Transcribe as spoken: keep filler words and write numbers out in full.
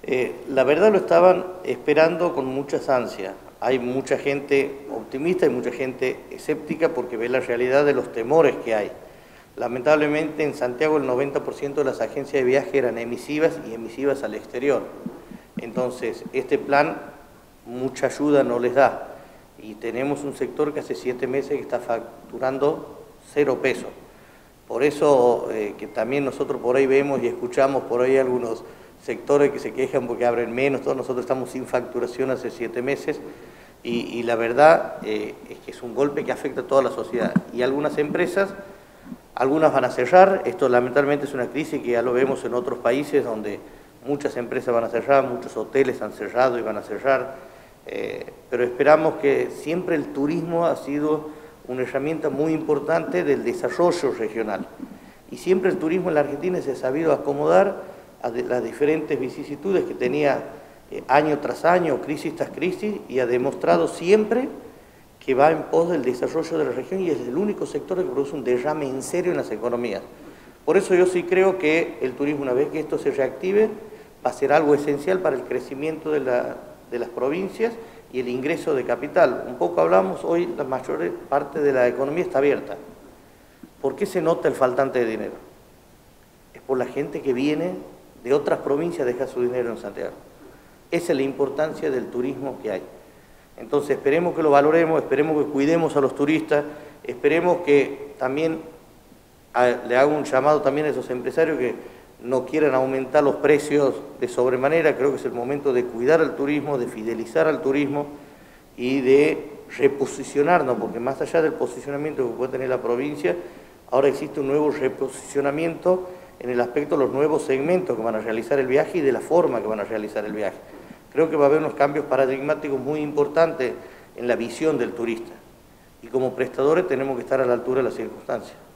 Eh, la verdad lo estaban esperando con muchas ansias. Hay mucha gente optimista y mucha gente escéptica porque ve la realidad de los temores que hay. Lamentablemente en Santiago el noventa por ciento de las agencias de viaje eran emisivas y emisivas al exterior. Entonces este plan mucha ayuda no les da. Y tenemos un sector que hace siete meses que está facturando cero pesos. Por eso eh, que también nosotros por ahí vemos y escuchamos por ahí algunos sectores que se quejan porque abren menos, todos nosotros estamos sin facturación hace siete meses y, y la verdad eh, es que es un golpe que afecta a toda la sociedad. Y algunas empresas, algunas van a cerrar, esto lamentablemente es una crisis que ya lo vemos en otros países donde muchas empresas van a cerrar, muchos hoteles han cerrado y van a cerrar, eh, pero esperamos que siempre el turismo ha sido una herramienta muy importante del desarrollo regional. Y siempre el turismo en la Argentina se ha sabido acomodar a las diferentes vicisitudes que tenía eh, año tras año, crisis tras crisis, y ha demostrado siempre que va en pos del desarrollo de la región y es el único sector que produce un derrame en serio en las economías. Por eso yo sí creo que el turismo, una vez que esto se reactive, va a ser algo esencial para el crecimiento de, la, de las provincias y el ingreso de capital. Un poco hablamos, hoy la mayor parte de la economía está abierta. ¿Por qué se nota el faltante de dinero? Es por la gente que viene de otras provincias a dejar su dinero en Santiago. Esa es la importancia del turismo que hay. Entonces esperemos que lo valoremos, esperemos que cuidemos a los turistas, esperemos que también a, le haga un llamado también a esos empresarios que no quieran aumentar los precios de sobremanera. Creo que es el momento de cuidar al turismo, de fidelizar al turismo y de reposicionarnos, porque más allá del posicionamiento que puede tener la provincia, ahora existe un nuevo reposicionamiento en el aspecto de los nuevos segmentos que van a realizar el viaje y de la forma que van a realizar el viaje. Creo que va a haber unos cambios paradigmáticos muy importantes en la visión del turista. Y como prestadores tenemos que estar a la altura de las circunstancias.